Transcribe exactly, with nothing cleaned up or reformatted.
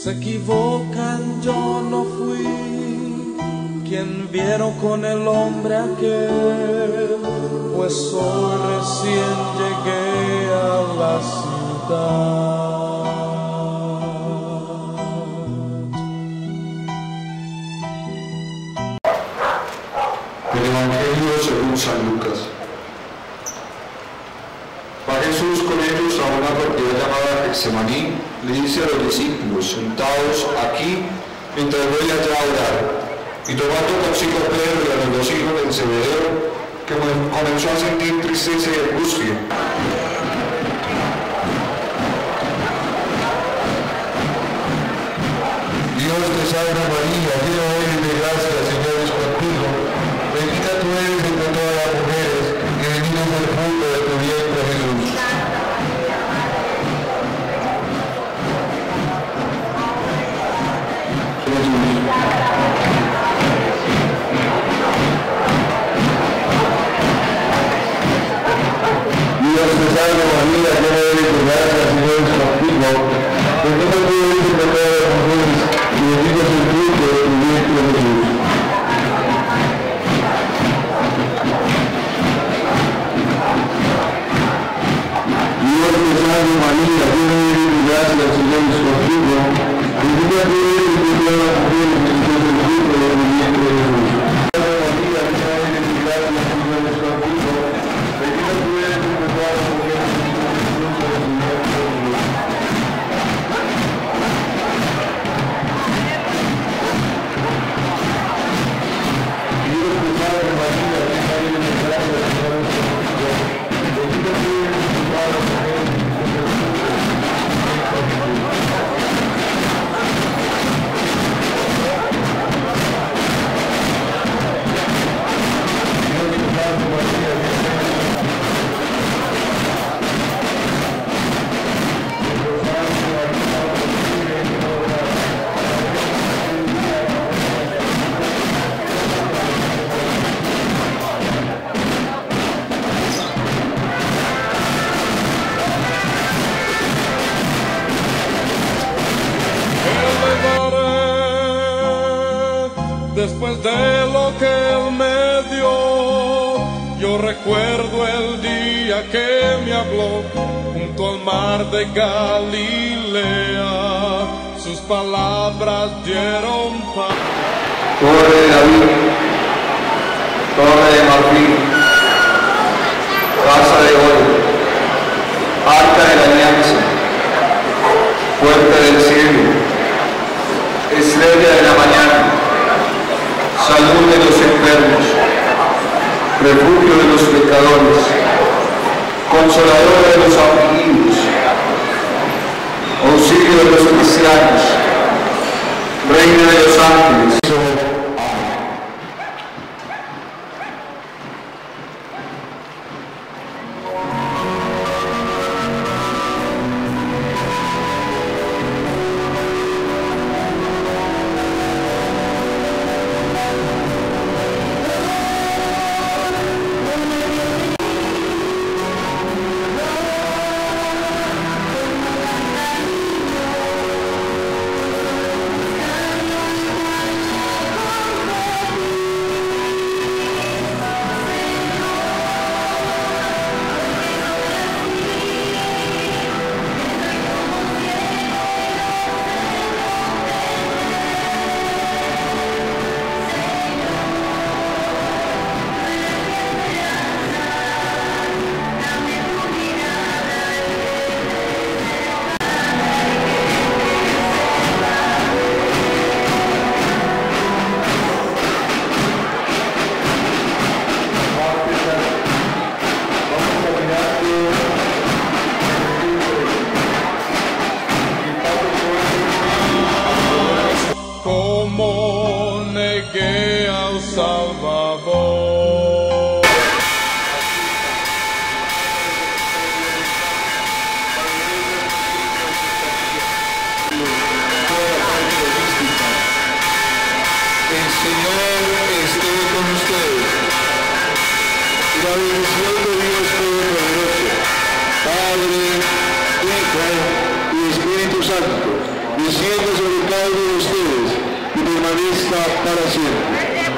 Se equivocan, yo no fui quien vieron con el hombre aquel, pues hoy recién llegué a la ciudad. Del Evangelio según San Lucas. Va Jesús con ellos a una propiedad llamada Getsemaní. Le dice a los discípulos: sentaos aquí mientras voy allá a orar. Y tomando consigo a Pedro y a los dos hijos del Zebedeo, que comenzó a sentir tristeza y angustia. Dios te salve María, llena eres de gracia, el Señor es contigo. Bendita tú eres entre todas las mujeres, y bendito es el fruto de tu vientre Jesús. Dios te salve María, llena eres de gracia, el Señor es contigo. Bendita tú eres entre todas las mujeres, y bendito es el fruto de tu vientre Jesús. Dios te salve María, llena eres de gracia, el Señor es contigo. Bendita tú eres entre todas las mujeres, y bendito es el fruto de tu vientre Jesús. María, llena eres de gracia, el Señor es contigo. Bendita tú eres entre todas las mujeres, y bendito es el fruto de tu vientre Jesús. Después de lo que él me dio, yo recuerdo el día que me habló junto al mar de Galilea. Sus palabras dieron paz. Torre de David, torre de marfil, casa de oro, arca de la alianza, puerta del cielo, estrella de la mañana, salud de los enfermos, refugio de los pecadores, consolador de los afligidos, auxilio de los cristianos, reina de los ángeles. Como negué al Salvador. El Señor esté con ustedes. Y la bendición de Dios Todopoderoso, Padre, Hijo y Espíritu Santo, descienda sobre permanezca para siempre.